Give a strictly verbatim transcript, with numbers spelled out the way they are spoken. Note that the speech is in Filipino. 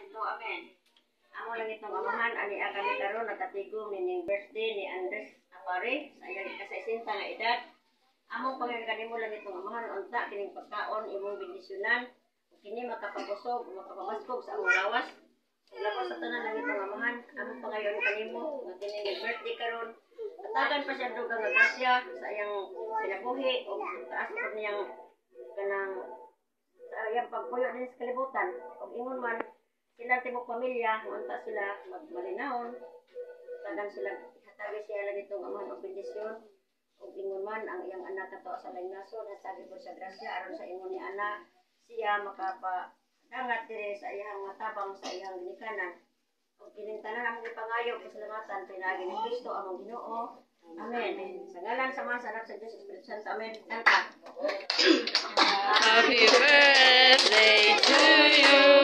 Santo. Amen. Amo lang itong amahan, ani kami karon nakatigom ni birthday ni Andres Apare sa iyang ikasaisinta nga edad. Among pangagani mo lang itong amahan, unta kining pagkaon imong bendisyonan, kini makapabusog, makapabaskog sa among lawas. Lapas sa tanan lang itong amahan, among pangayon kanimo nga kining birthday karon. Katagan pa siya dugang nga grasya sa iyang pinabuhi o taas pa niyang kanang sa iyang pagpuyo din sa kalibutan. Kung ingon man sila tibok pamilya, unta sila magmalinahon, tagan sila hatagi siya lang itong amahan o bendisyon. Kung ingon man ang iyang anak kato sa laing naso, nasabi ko sa grasya aron sa ingon ni anak siya makapa dangat dire sa iyang matabang sa iyang ginikanan. Kung kining tanan among ipangayo pasalamatan pinagi ni Kristo among Ginoo. Amen. Sa ngalan sa Ama, sa Anak, sa Diyos, Espiritu Santo. Amen. Kanta. Happy birthday to you.